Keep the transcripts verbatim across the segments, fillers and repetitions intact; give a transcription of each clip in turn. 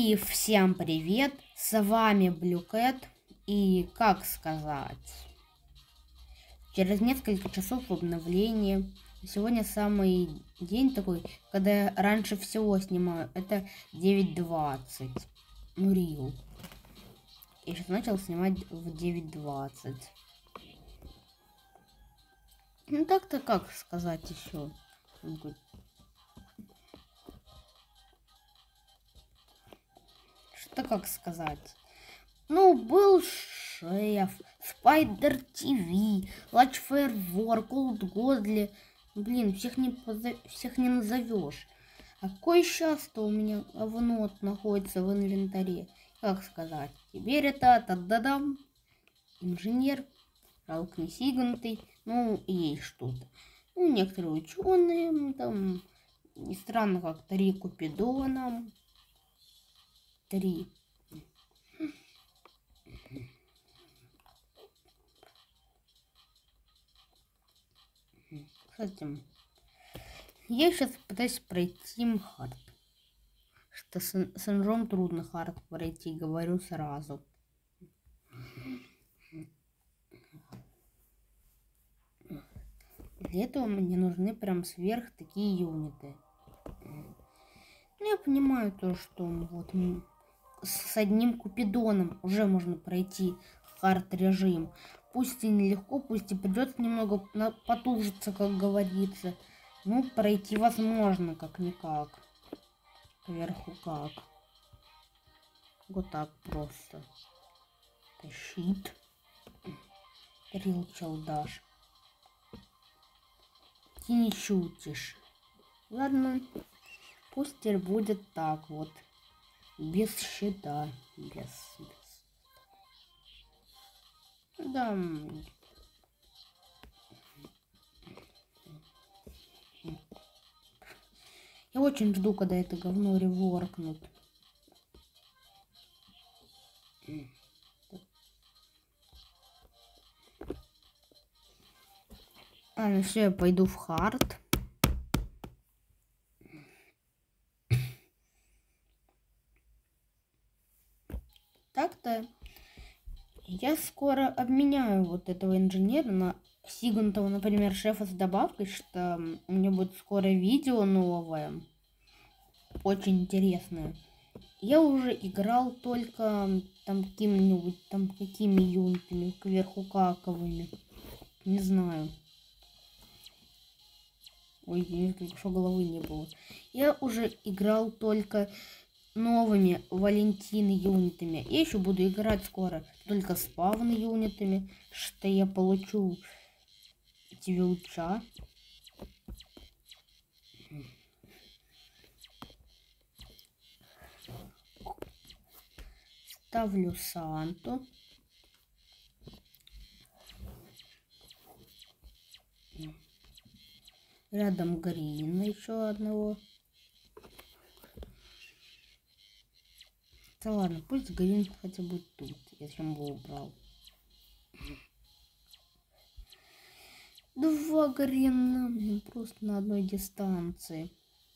И всем привет, с вами Блюкет, и как сказать, через несколько часов обновления. Сегодня самый день такой, когда я раньше всего снимаю, это девять двадцать, ну рил. Я сейчас начал снимать в девять двадцать. Ну так-то как сказать еще. Что как сказать? Ну, был шеф, Спайдер ТВ, Лачфейрвор, Колд Годли. Блин, всех не, позов... всех не назовешь. А какой сейчас-то у меня говно находится в инвентаре? Как сказать? Теперь это та-да-дам. Инженер, жалко не сигнутый. Ну, есть что-то. Ну, некоторые ученые, там, не странно, как три Купидона. Три. Кстати, я сейчас пытаюсь пройти хард. Что с, с инжом трудно хард пройти, говорю сразу. Для этого мне нужны прям сверх такие юниты. Ну, я понимаю то, что вот с одним Купидоном уже можно пройти хард режим. Пусть и нелегко, пусть и придется немного потужиться, как говорится. Ну, пройти возможно, как-никак. Кверху как. Вот так просто. Тащит. Рил челдаш. Ты не шутишь. Ладно. Пусть теперь будет так вот. Без щита. Без... без. Да. Я очень жду, когда это говно реворкнут. А, ну все, я пойду в хард. Так-то я скоро обменяю вот этого инженера на Сигунтова, например, шефа с добавкой, что у меня будет скоро видео новое. Очень интересное. Я уже играл только там какими-нибудь, там какими юнитами, кверху каковыми. Не знаю. Ой, несколько что головы не было. Я уже играл только новыми Валентины юнитами. Я еще буду играть скоро только спавн юнитами, что я получу твилча. Ставлю Санту. Рядом Грина еще одного. Да ладно, пусть Грин хотя бы тут. Я зачем его убрал? Два Грина, блин, просто на одной дистанции.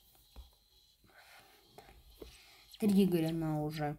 Три Грина уже.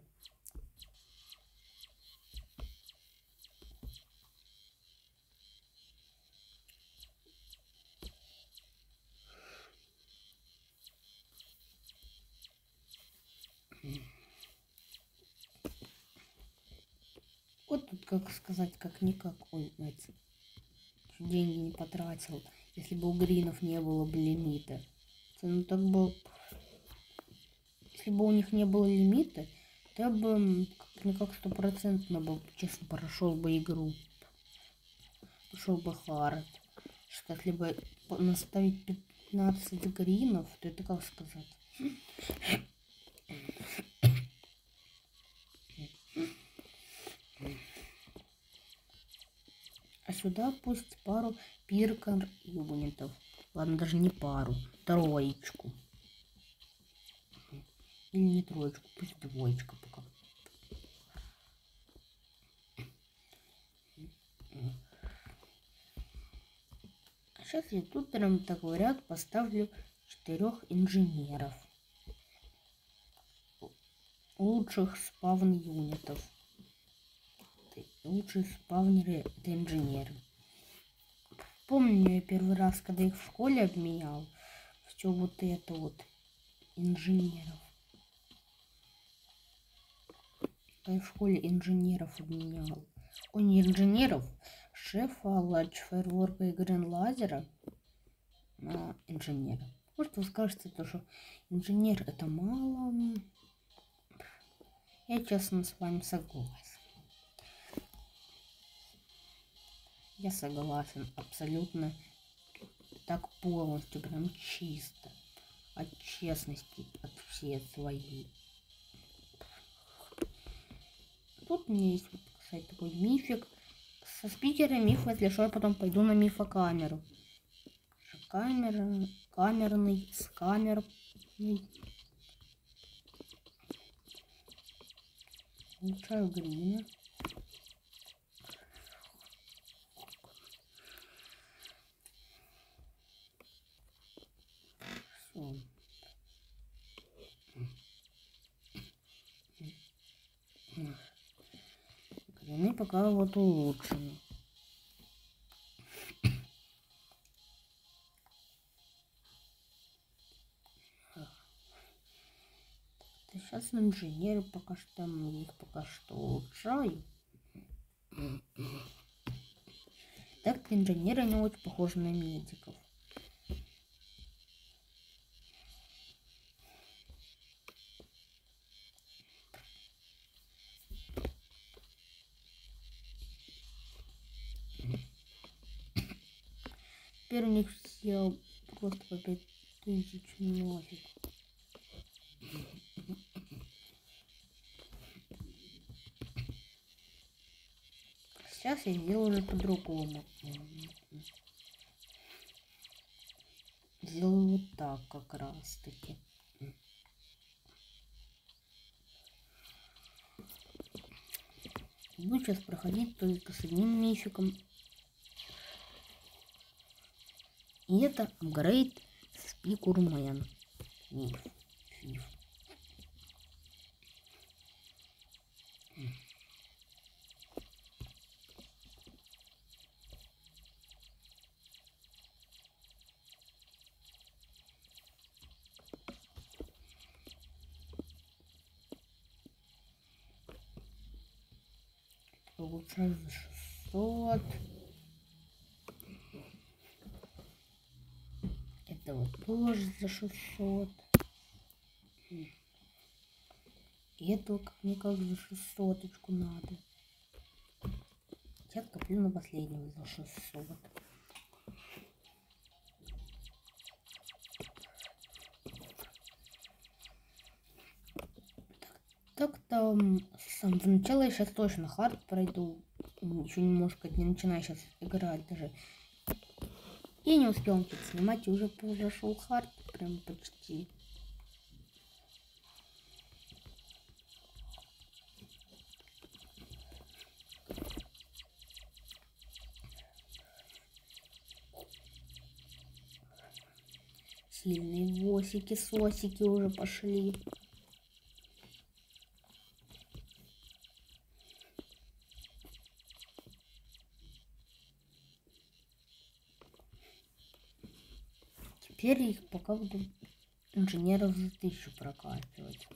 Вот тут, как сказать, как-никак. Ой, знаете, деньги не потратил. Если бы у Гринов не было бы лимита. Ну так бы... Если бы у них не было лимита, то я бы как-никак стопроцентно бы, честно, прошел бы игру. Пошел бы хард. Что если бы наставить пятнадцать Гринов, то это как сказать? А сюда пусть пару пиркар юнитов. Ладно, даже не пару, троечку. Или не троечку, пусть двоечка пока. А сейчас я тут прям так в ряд поставлю четырех инженеров. лучших спавн-юнитов. Лучшие спавнеры — это инженеры. Помню, я первый раз, когда их в школе обменял, все вот это вот инженеров. Я в школе инженеров обменял. О, не инженеров, шефа, Лач Фаерворка и Грин Лазера на инженера. Может, вы скажете, то, что инженер — это мало. Я честно с вами согласен. Я согласен абсолютно, так полностью, прям чисто. От честности, от всей своей. Тут у меня есть, вот, кстати, такой мифик. Со спикера миф, если что, я потом пойду на мифокамеру. Камера, камерный, с камерой. Улучшаю грина. Все. Грины пока вот улучшены. Сейчас инженеры пока что, я их пока что улучшаю. Так, инженеры, они очень похожи на медиков. Теперь у них все просто по пять тысяч нафиг. Сейчас я сделаю уже по-другому. Сделаю вот так как раз таки. Буду сейчас проходить только с одним мификом. И это апгрейд Спикурмен. Миф. Фиф. Улучшаю за шестьсот. Это вот тоже за шестьсот. И это как мне как за шестьсоточку надо. Сейчас коплю на последнего за шестьсот. Так-то с самого начала я сейчас точно хард пройду. Еще немножко не начинаю сейчас играть даже. Я не успел ничего снимать, и уже произошел хард прям почти. Сильные восики, сосики уже пошли. Теперь их пока буду инженеров за тысячу прокачивать.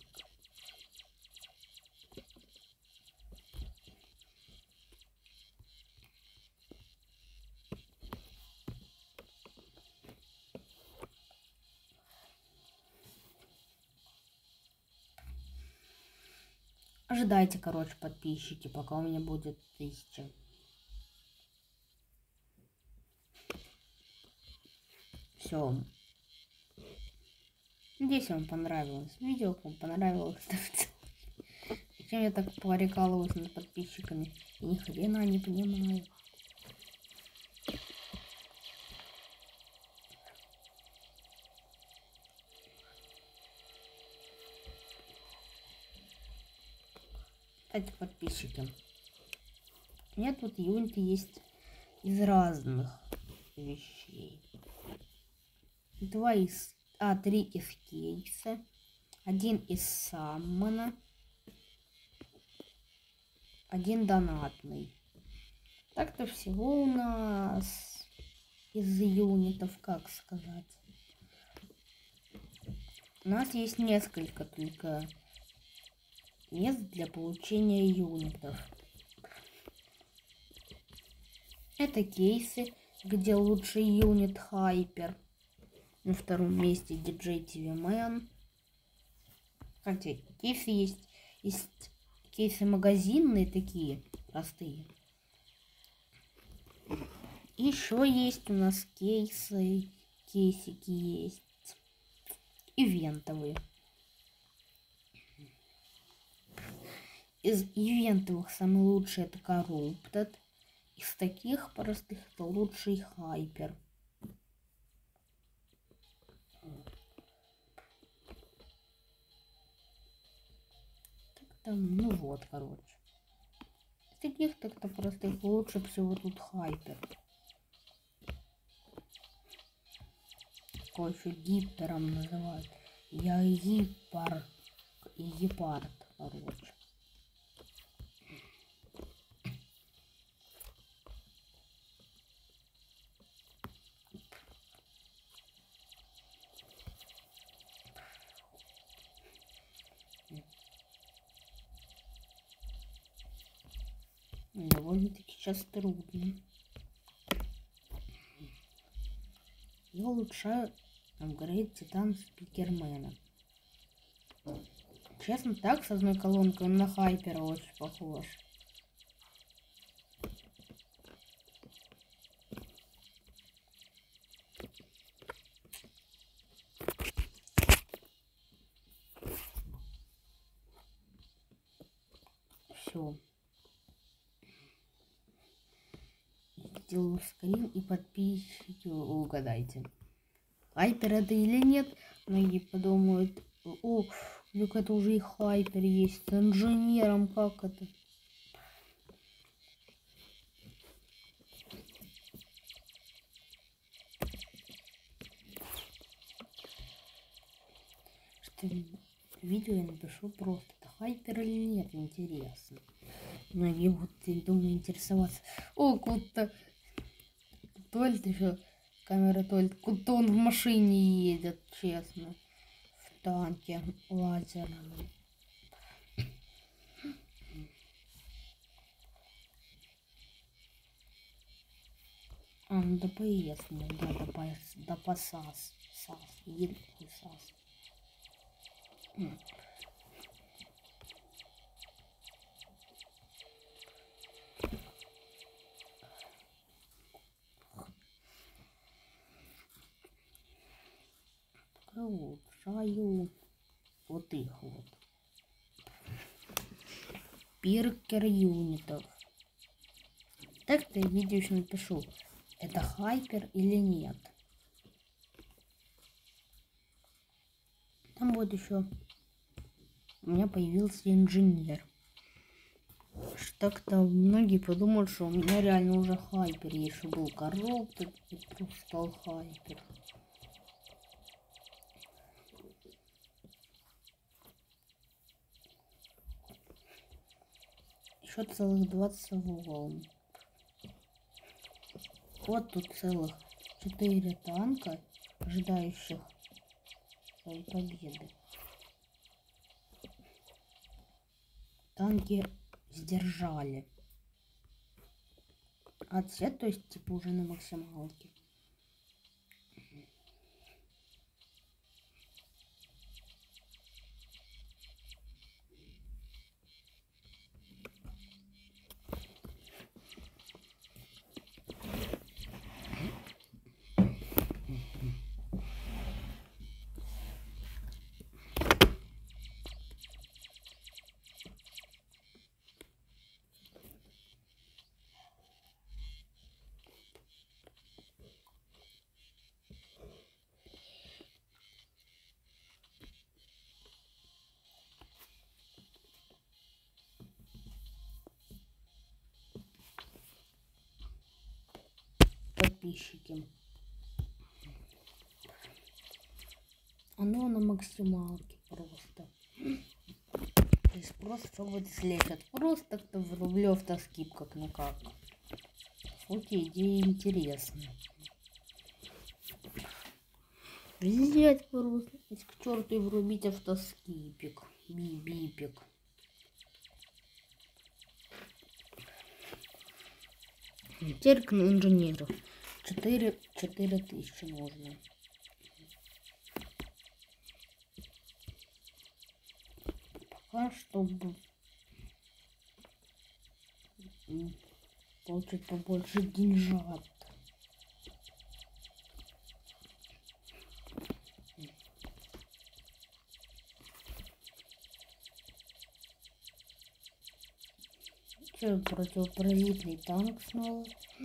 Ожидайте, короче, подписчики, пока у меня будет тысяча. Все. Надеюсь, вам понравилось видео. Вам понравилось, ставьте. Зачем я так порекалываюсь над подписчиками? Я ни хрена не понимаю. Кстати, подписчики. У меня тут юниты есть из разных вещей. Два из... А, три из кейса. Один из саммона. один донатный. Так-то всего у нас из юнитов, как сказать. У нас есть несколько только мест для получения юнитов. Это кейсы, где лучший юнит Хайпер. На втором месте ди джей ти ви Man. Хотя кейсы есть, есть кейсы магазинные такие, простые. Еще есть у нас кейсы, кейсики есть, ивентовые. Из ивентовых самый лучший это Corrupted. Из таких простых это лучший Хайпер. Там, ну вот, короче. Из таких так-то простых лучше всего тут Хайпер. Такой еще гипером называют. Я гипар. И гепард, короче. Довольно-таки сейчас трудно. Я улучшаю апгрейд Титан Спикермена. Честно, так с одной колонкой он на Хайпера очень похож. Все. Делаю скрин и подписчики угадайте. Хайпер это или нет? Многие подумают, о, так это уже и Хайпер есть с инженером, как это? Что видео я напишу просто, это Хайпер или нет, интересно. Многие будут, думаю, интересоваться. О, куда-то Тольт еще, камера Тольт, куда он в машине едет, честно. В танке лазерном. А, ну ДПС, ну да, ДПС, да посас. Сас, едет и сас. Улучшаю вот их вот. Пиркер юнитов. Так-то я видео еще напишу, это Хайпер или нет. Там вот еще у меня появился инженер. Так-то многие подумают, что у меня реально уже Хайпер. Еще был Corrupted, и просто стал Хайпер. Еще целых двадцать волн. Вот тут целых четыре танка, ожидающих своей победы. Танки сдержали. Отсет, то есть типа уже на максималке. Подписчики. Оно на максималке просто. большой спрос, что вот слепят. Просто кто в рублев тоскип как-никак. Вот идея интересная. Взять просто. К черту и врубить автоскипик. Би-бипик. Теперь к инженеру. Четыре, четыре тысячи можно. Пока чтобы получить побольше деньжат. Че, противопаразитный танк снова?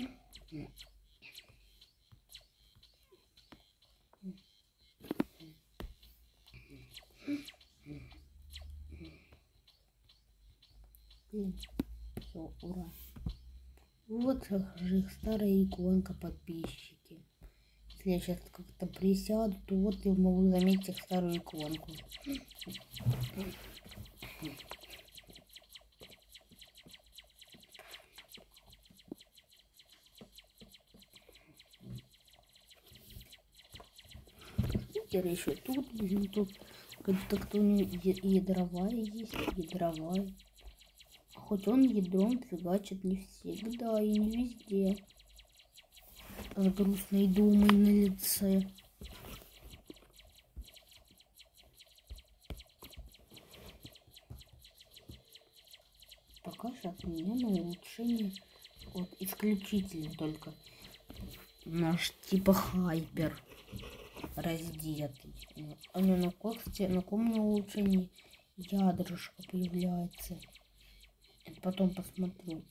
Все, ура. Вот же их старая иконка, подписчики. Если я сейчас как-то присяду, то вот я могу заметить их старую иконку. Теперь еще тут, блин, тут как-то кто ядровая есть, ядровая. Хоть он ядром фигачит не всегда и не везде. С грустной думой на лице. Пока сейчас у меня на улучшение вот исключительно только наш типа хайпер раздетый. А не на кости, на ком на улучшении ядрышко появляется. Потом посмотрю.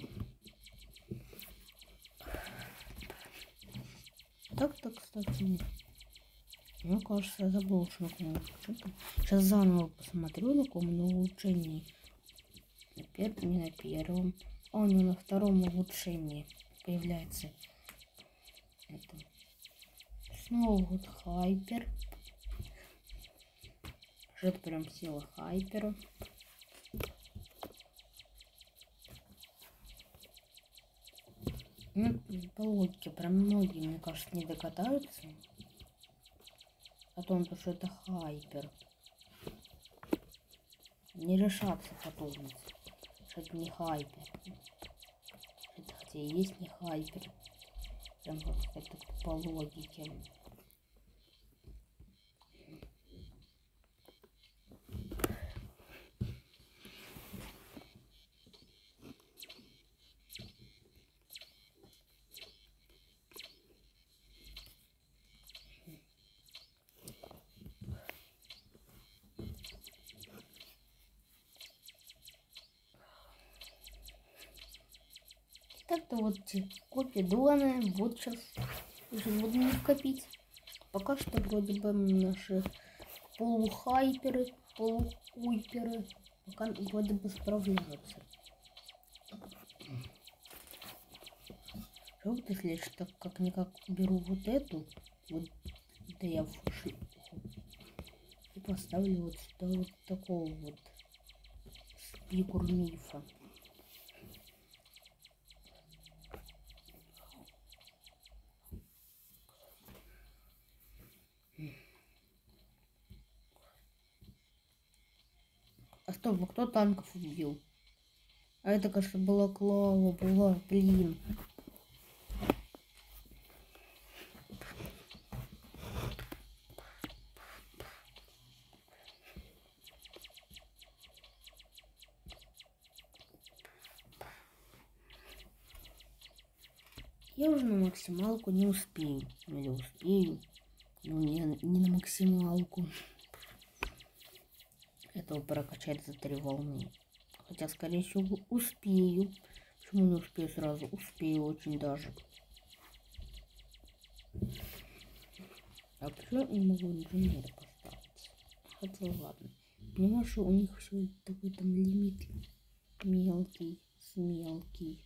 Так-то, кстати, мне кажется, я забыл, что на сейчас заново посмотрю, на ком на улучшении. На первом, не на первом, а у него на втором улучшении появляется. Это. Снова вот хайпер. Что-то прям сила хайпера. Ну, по логике, прям многие, мне кажется, не догадаются о том, что это хайпер. Не решаться подумать, что это не хайпер. Это хотя и есть не хайпер. Прям как-то по логике. Так-то вот копидоны, вот сейчас уже буду не копить. Пока что вроде бы наши полухайперы, полухуйперы пока вроде бы справляются. Жалко, если я что как-никак беру вот эту, вот да я в шлюху, и поставлю вот сюда вот такого вот спикур мифа. А стоп, а кто танков убил? А это, кажется, была Клава, была, блин. Я уже на максималку не успею. Или успею, но не, не на максималку. Этого прокачать за три волны. Хотя, скорее всего, успею. Почему не успею сразу? Успею очень даже. А почему я не могу инженера поставить? Хотя ладно. Понимаешь, что у них все такой там лимит мелкий, с мелкий.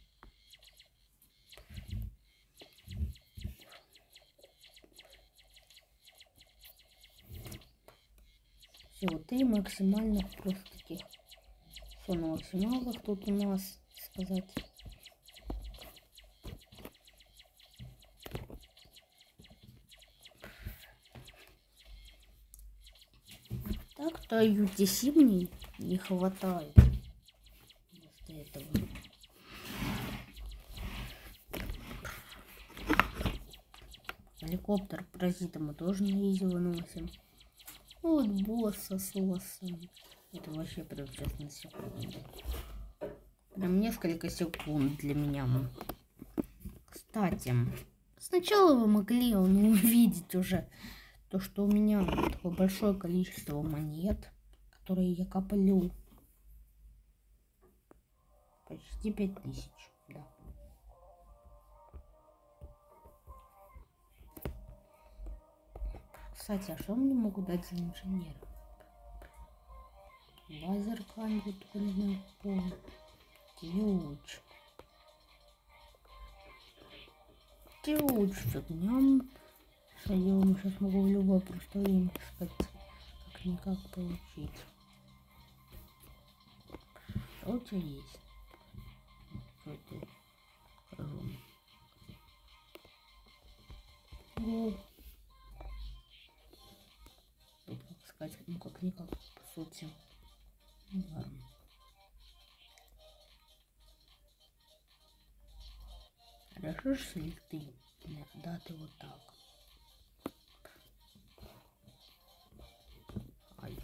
Все, вот три максимальных просто таких Что на максималках тут у нас сказать? Так-то ю ти си мне не хватает. Вместо этого. Геликоптер паразита мы тоже на изи выносим. Вот босса с лосом. Это вообще прям сейчас на секунду. Прям несколько секунд для меня. Кстати, сначала вы могли ну, увидеть уже то, что у меня такое большое количество монет, которые я коплю. Почти пять тысяч, да. Кстати, а что мне могут дать за инженера? Лазер камеру, только не знаю, какого. Ключ. Ключ фигня. Я ему сейчас могу в любое просто время сказать, как-никак получить. Что у тебя есть? Что это? О. Тут, как сказать, ну как-никак, по сути. Ну, ладно. Решишься ли ты? Да, ты вот так. Ай.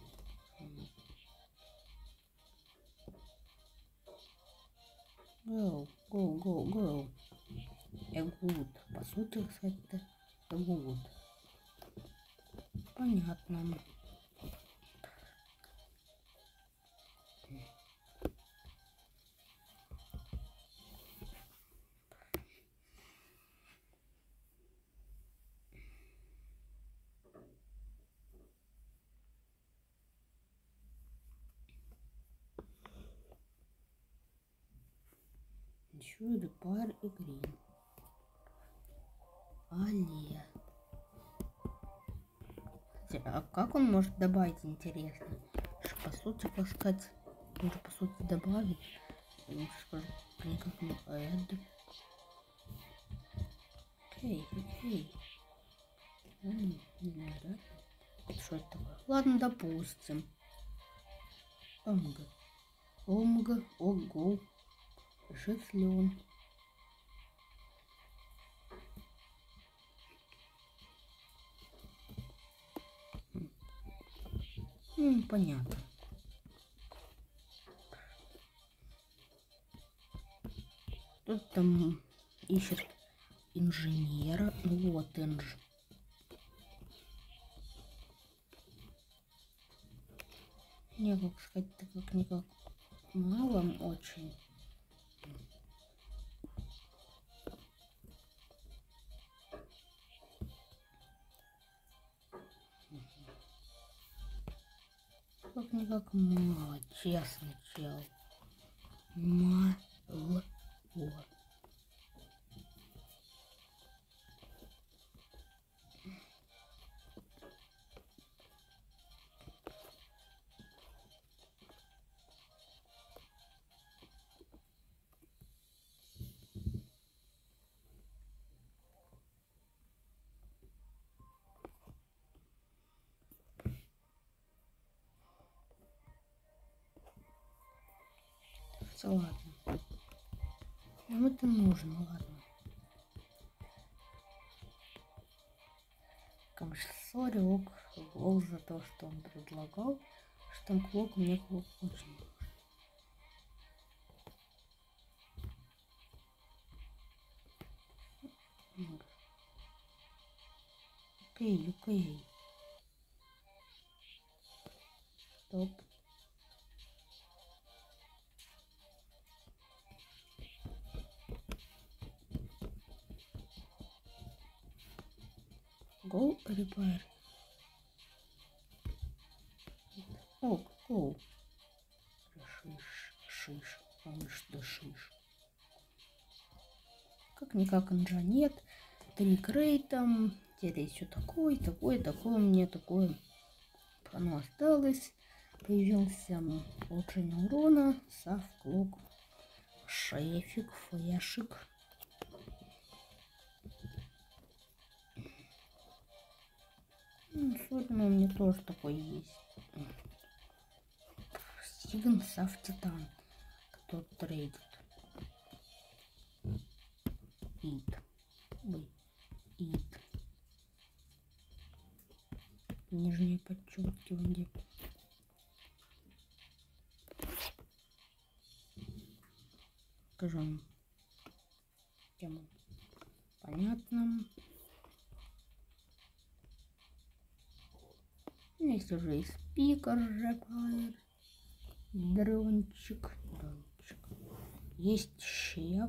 Go, go, go, go. Эгуд. По сути, кстати, эгуд. Понятно. Чудо, пар и грин. Алия. А как он может добавить, интересно? Что, по сути, как сказать, можно по сути добавить. Я скажу, никак не add. Окей, окей. Не знаю, да? Что это такое? Ладно, допустим. Омга. Омга, ого. Жив ли он? Ну, понятно. Тут там ищет инженера. Ну вот инж. Не, как сказать, так как никак мало очень. Как никак мало, честно, чел. Мало. Все, ладно. Нам это нужно, ладно. Конечно, сори, ок, лол за то, что он предлагал. Что там клок, мне клок очень нужен. Окей, окей. Стоп. Go repair. О, go. Шиш, шиш, он что шиш. Как-никак инжа нет. Три крейта. Теперь еще такой, такой, такой. Мне такое оно осталось. появился улучшение урона, совклок, шефик, флешик. Ну, особенно у меня тоже такой есть. Стивен Сав Титан, кто трейдит. Ит. Ой, Ит. Нижнее подчеркивание. Скажем, тему понятно. Есть уже и спикер, жепайр, дрончик, дрончик. Есть шеф.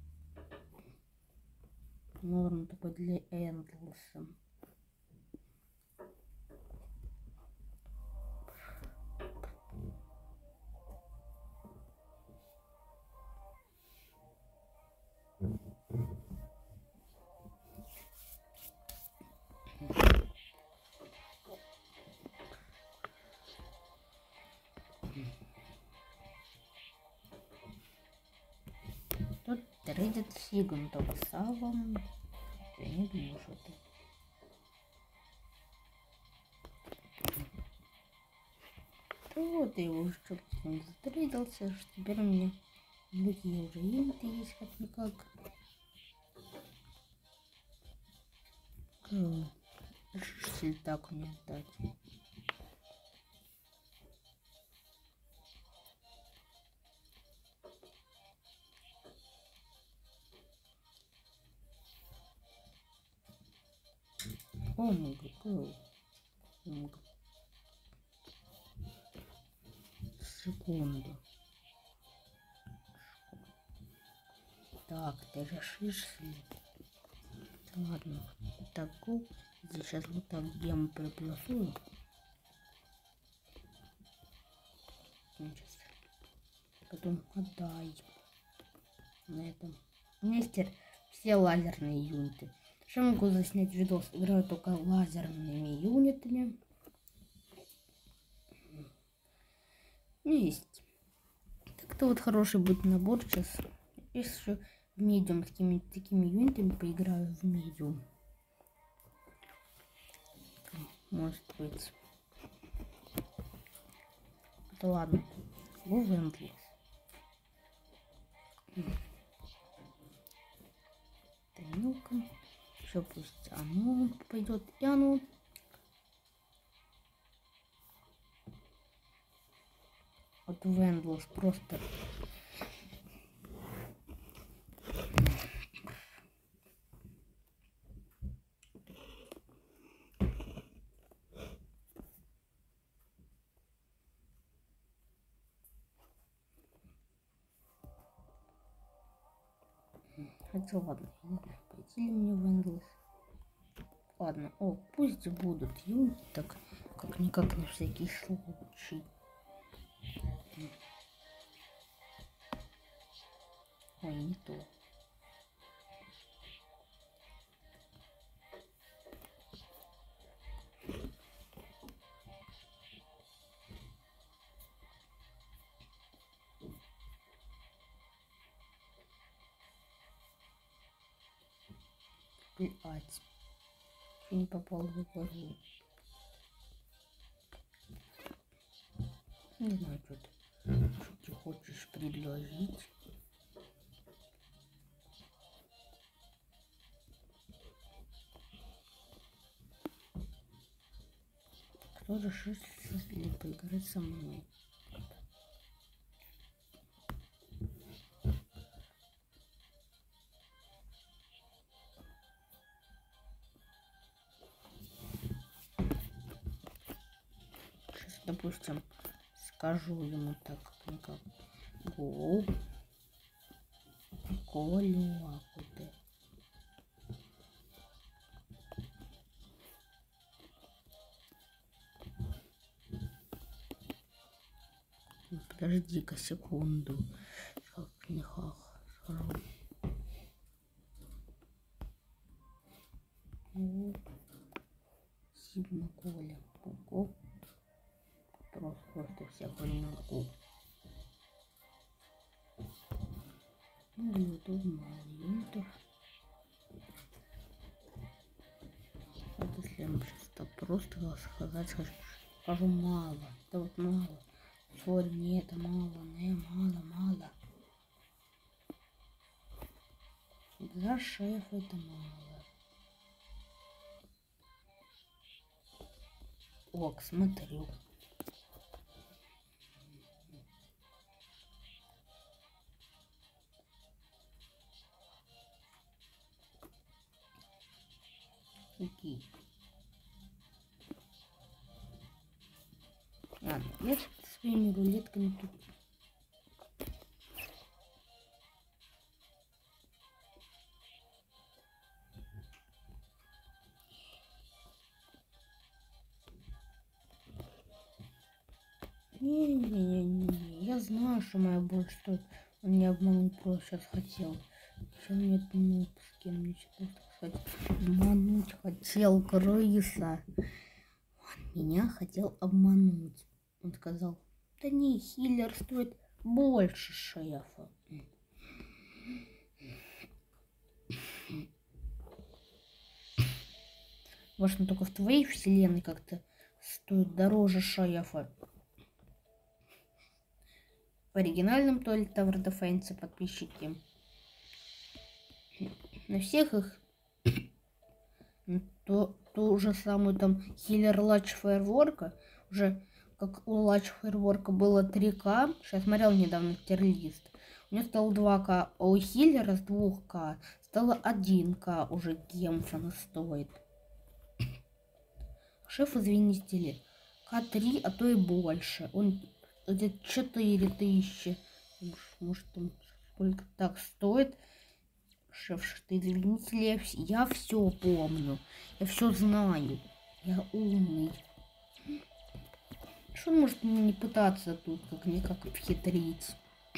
Норм такой для Эндлса. Тут трейдит Сигунтова Савом. Я не думаю, что это. Вот я уже что-то затрейдился, что теперь у меня другие уже юниты есть как-никак. Если так мне отдать. Омега, go. Омега. Секунду. Так, ты решишься? Ладно. Так, go. Здесь сейчас вот так гем приплюсую. Сейчас. Потом отдай. На этом. У меня есть все лазерные юниты. Еще могу заснять видос. Играю только лазерными юнитами. У меня есть. Так-то вот хороший будет набор сейчас. Если в медиум с какими-то такими юнитами поиграю в медиум. Может быть. Да ладно. Go в Endless. Ну-ка. Еще пусть оно пойдет. И оно. Вот в Endless просто. Хотя ладно, пойти ли мне в Endless? Ладно, о, пусть будут юниты, так как-никак на всякий случай. Ой, не то. Блять. Чё не попал в голову? Не знаю, что ты. Что ты хочешь предложить? Кто решит ли поиграть со мной? Сейчас, допустим, скажу ему так, как-никак. Гоу. Колю, ахуй. Подожди-ка секунду. Как не хах. Сигма Коля. Ого. Просто. Просто всякую науку. Ну, YouTube мало юнитов. Вот если я сейчас так просто сказать, скажу мало. Это вот мало. Сори, не это мало, не мало, мало. За шеф это мало. Ок, смотрю. Окей. Ладно, я с своими рулетками тут. Не-не-не-не, я знаю, что моя боль стоит. Он не обмануть просто сейчас хотел. Чем мне это нуб, с кем мне что-то сказать? Обмануть хотел крыса. Он меня хотел обмануть. Он сказал, да не, хиллер стоит больше шефа. Может, он только в твоей вселенной как-то стоит дороже шефа. В оригинальном Toilet Tower Defense подписчики. На всех их то, ту же самую там Healer Large Firework, уже как у Large Firework было три ка, я смотрел недавно тирлист, у него стало два ка, а у Healer с двух ка стало один ка уже Гемфона стоит. Шеф, извините ли, ка три, а то и больше, он где-то четыре тысячи, может там сколько так стоит. Шеф, что извините ли, я все помню, я все знаю, я умный. Что он может мне не пытаться тут как-никак обхитрить?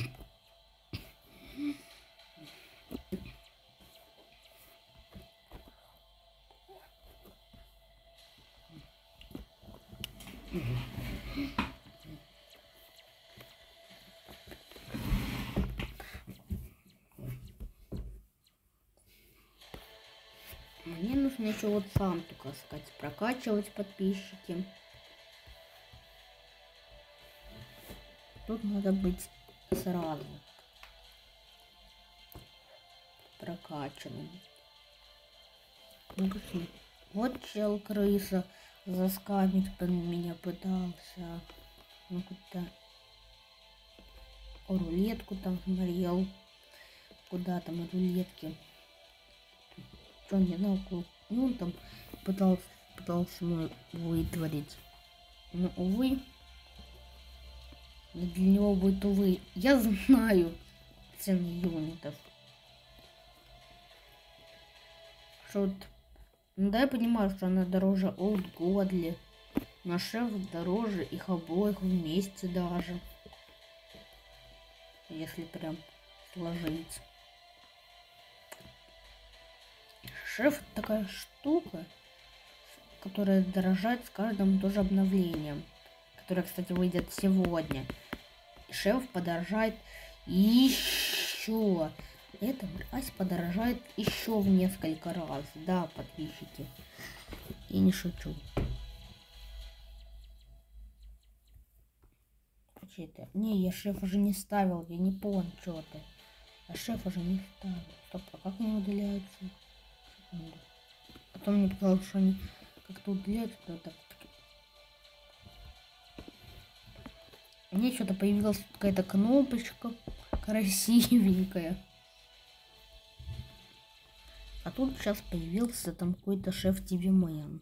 Мне нужно еще вот сам, только сказать, прокачивать подписчики. Тут надо быть сразу прокачанным. Вот чел крыса заскамить меня пытался. Ну куда рулетку там смотрел. Куда там рулетки? Что не знал, ну он там пытался, пытался мной вытворить. Но увы, для него будет увы. Я знаю цены юнитов. Что вот, ну да, я понимаю, что она дороже Old Godly. Но шеф дороже их обоих вместе даже. Если прям сложить. Шеф такая штука, которая дорожает с каждым тоже обновлением. Которое, кстати, выйдет сегодня. И шеф подорожает еще. Эта мразь подорожает еще в несколько раз. Да, подписчики. Я не шучу. Че это? Не, я шеф уже не ставил. Я не понял, что ты. Я шеф уже не ставил. Стоп, а как они удаляются? Секунду. Потом мне показалось, что они как-то удаляются. Так. Мне что-то появилась какая-то кнопочка красивенькая. А тут сейчас появился там какой-то шеф ти ви мэн.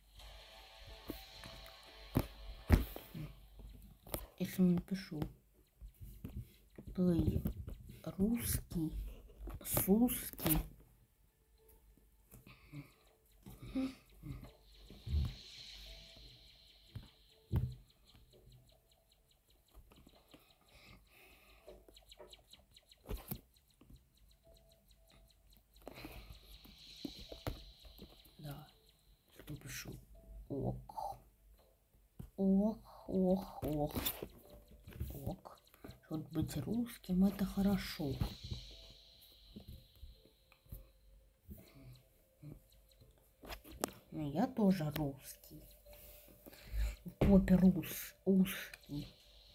Если напишу ты русский, сусский. Да, напишу ок, ок. ох, ох. Ок. Вот быть русским — это хорошо. Но я тоже русский. В попе рус, узкий.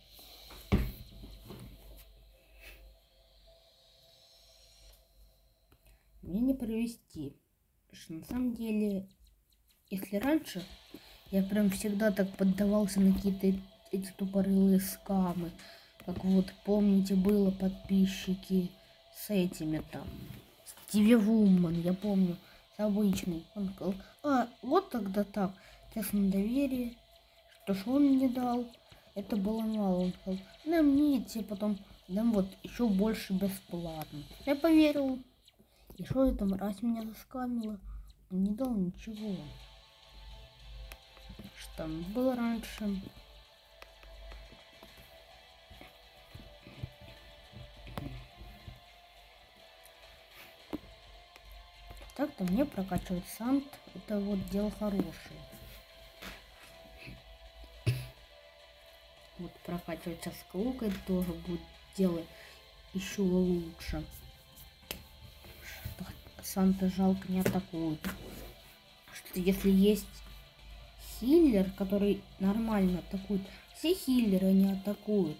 Мне не провести. Потому что на самом деле, если раньше я прям всегда так поддавался на какие-то эти тупорылые скамы, как вот, помните, было подписчики с этими там, Стиви Вуман, я помню, с обычный. Он сказал, а, вот тогда так, тест на доверие, что ж он мне дал, это было мало. Он сказал, да мне тебе потом дам вот еще больше бесплатно. Я поверил. И что эта мразь меня заскамила? Он не дал ничего. Что там было раньше? Так-то мне прокачивать сант, это вот дело хорошее. Вот прокачивать осколок, это тоже будет дело еще лучше. Санта жалко не атакует. Что если есть хиллер, который нормально атакует, все хиллеры не атакуют.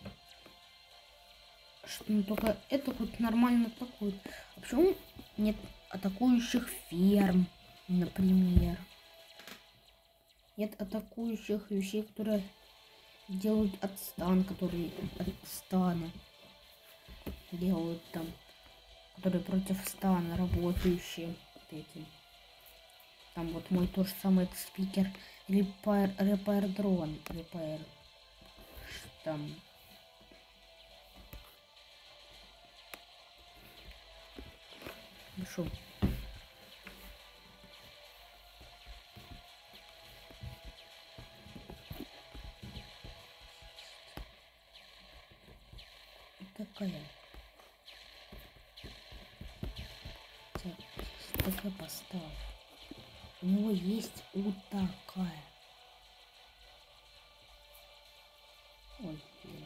Что, ну, только это вот нормально атакует. А почему нет атакующих ферм, например? Нет атакующих вещей, которые делают отстан, которые от стана делают там, которые против стана работающие. Вот эти. Там вот мой тот же самый спикер Repair, Repair Drone. Repair. Там. Шо? Такая. Такая поставь. У него есть вот такая. Ой, блин.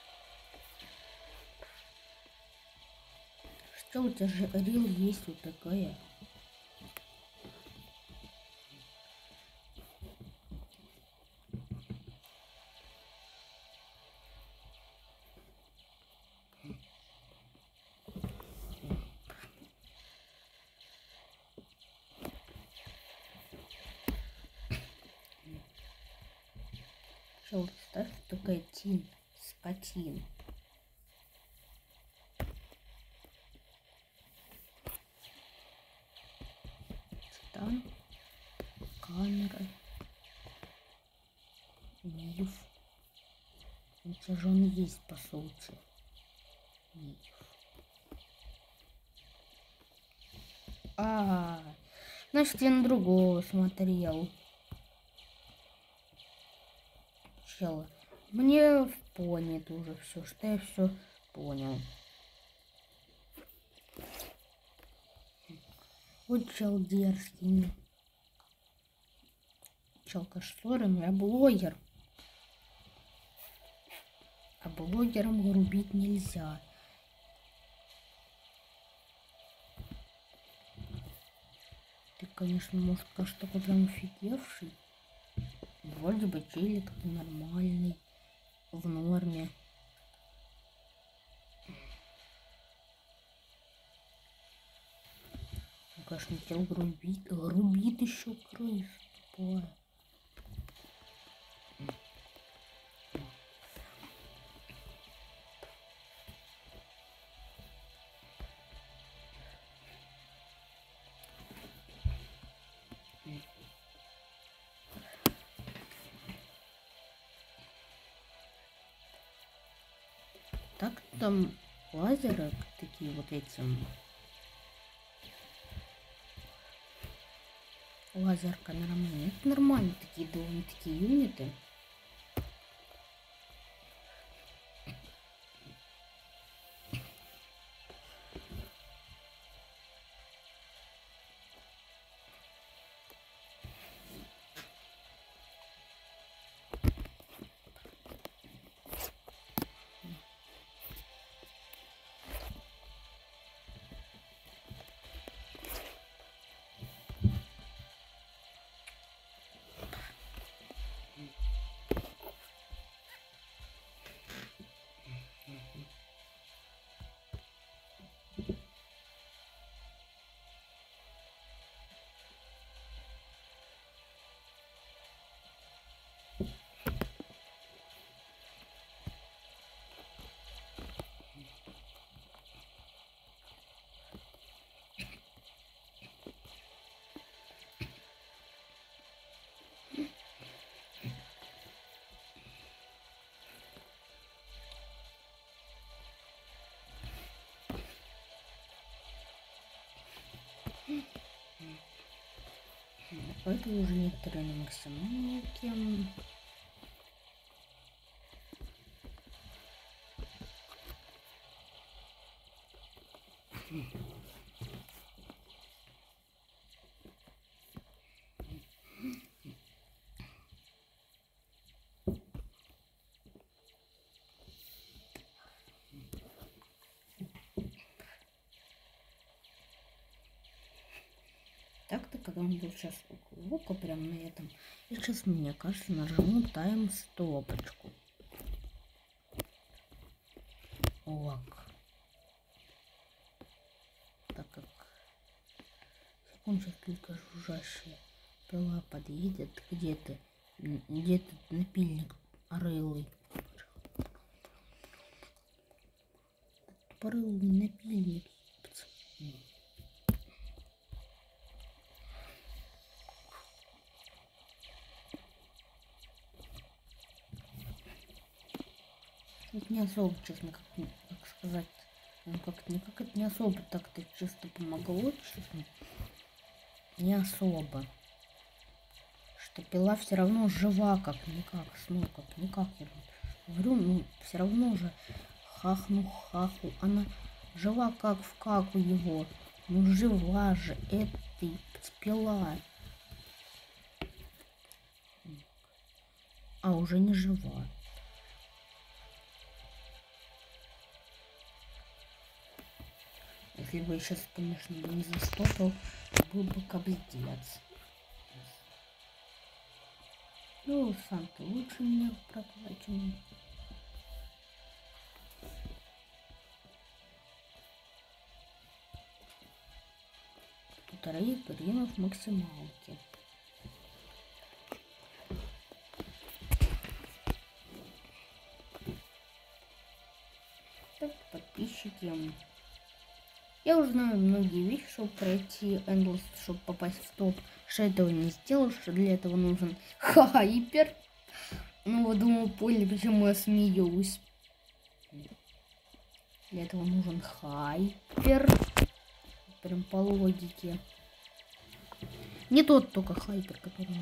Что у тебя же рил есть вот такая? Что, ставь такая тень, скотин. Там камера. Миф. У тебя же он есть, по сути. Миф. А, значит, я на другого смотрел. Чел. Мне понят уже все, что я все понял. Вот чел дерзкий. Чел кашторым, я блогер. А блогерам грубить нельзя. Ты, конечно, может, кажется, такой прям офигевший. Вроде бы челик нормальный, в норме. Ну, конечно, чел грубит, грубит еще крыс. Тупая. Так там лазеры такие вот эти. Лазерка нормально. Это нормально такие довольно такие юниты. поэтому уже некоторые на максималке. Так-то, когда он был сейчас лука прям на этом. И сейчас, мне кажется, нажму тайм-стопочку. Лак. Так как секунд сейчас только жужжащая пила подъедет, где ты, где ты напильник орылый. Порылый напильник. Это не особо, честно, как, как сказать. Ну, как никак это не особо так-то чисто помогло, честно. Не особо. Что пила все равно жива, как-никак. Ну, как-никак, я говорю, ну, все равно же хахну-хаху. Она жива, как в каку его. Ну, жива же, это пила. А, уже не жива. Если бы я сейчас, конечно, не застопил, был бы кобздец. Ну, сам-то лучше меня прокачан. Полторы гривнов максималки. Так, подписчики. Я уже знаю многие вещи, чтобы пройти Endless, чтобы попасть в топ. Что этого не сделал, что для этого нужен хайпер. Ну, вот думаю, поняли, почему я смеюсь. Для этого нужен хайпер. Прям по логике. Не тот только хайпер, который...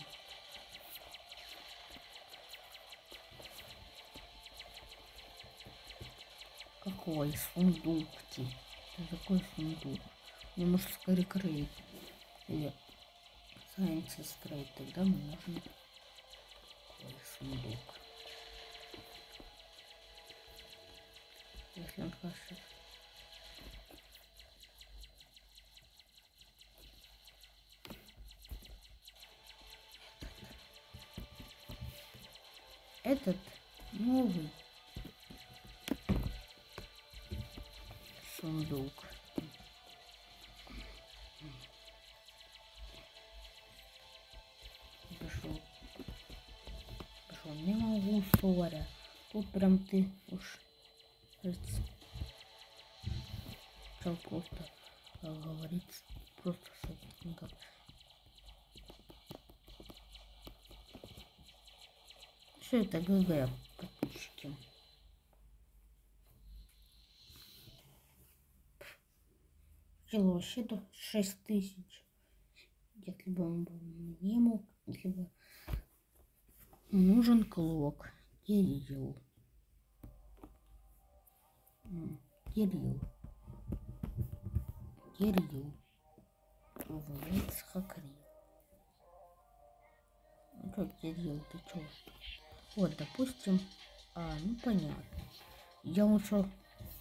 Какой сундук-ти? Такой сундук. Мне может скорее крейт. Или Science Trade. Тогда мы можем такой сундук. Если он хорошо. Этот новый сундук. Пошел. Пошел. Не могу, Соря. Тут прям ты уж стал просто, как говорится, просто никак. Все это ГГ, подписчики. Кило вообще до шесть тысяч. Если бы он был не мог, если бы нужен клок. Кирилл. Кирилл. Кирилл. Вылез Хакри. Ну что, Кирилл, ты чё? Вот, допустим, а, ну понятно. Я лучше...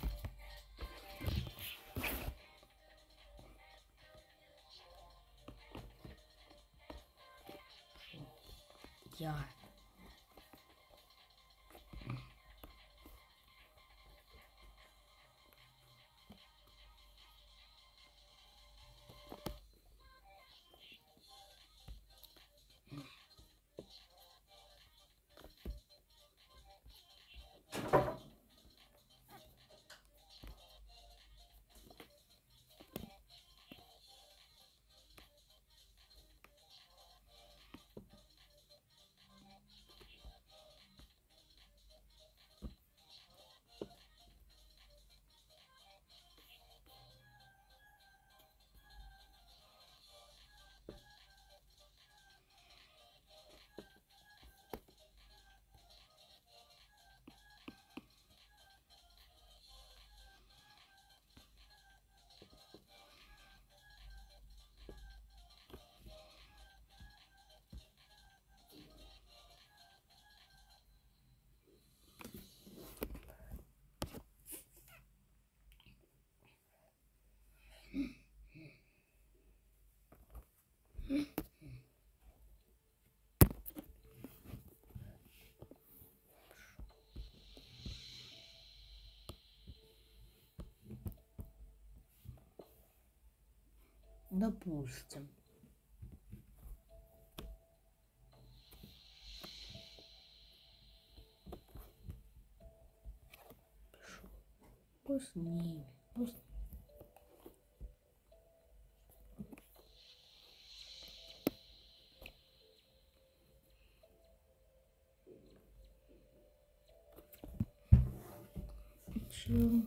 Я... допустим. Пишу. Пусть не, пусть. Чё?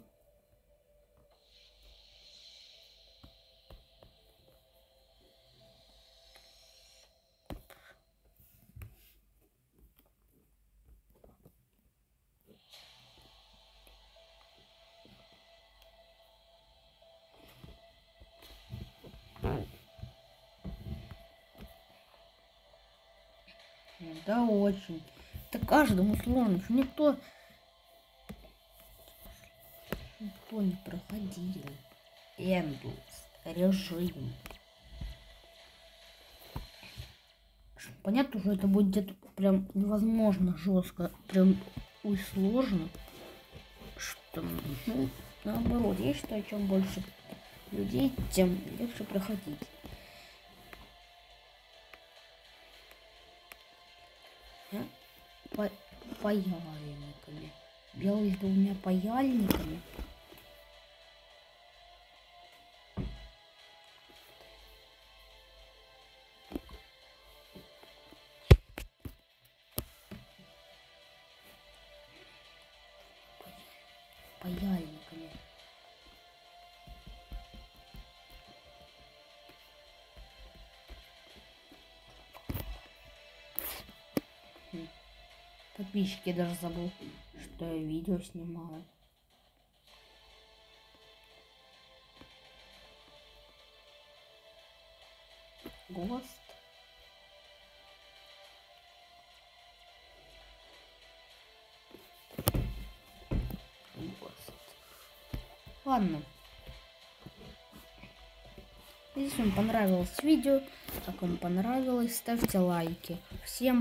Да очень. Это каждому сложно, что никто, никто не проходил. Endless режим. Понятно, что это будет где-то прям невозможно жестко, прям ой, сложно. Что, ну, наоборот, я считаю, чем больше людей, тем легче проходить. А? По паяльниками. Белый с двумя паяльниками. Паяльниками. Подписчики даже забыл, что я видео снимаю. Гост. Гост. Ладно. Если вам понравилось видео, как вам понравилось, ставьте лайки. Всем